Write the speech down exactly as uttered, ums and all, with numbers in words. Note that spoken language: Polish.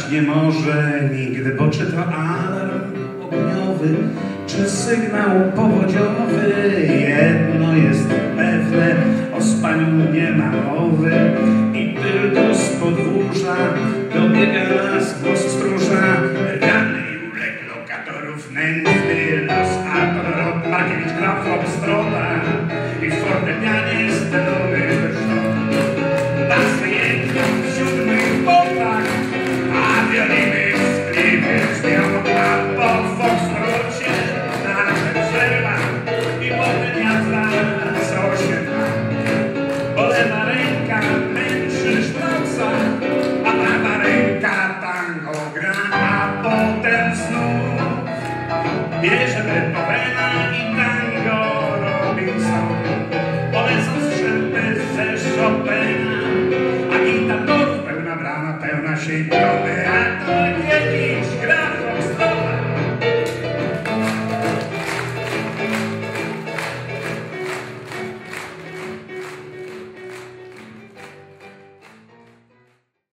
spać nie może nigdy, bo czy to alarm ogniowy, czy sygnał powodziowy? Jedno jest pewne, o spaniu nie ma mowy. I tylko z podwórza dobiega nas głos stróża. Rany uległ lokatorów, nędzny los, a to Markiewicz, Graf,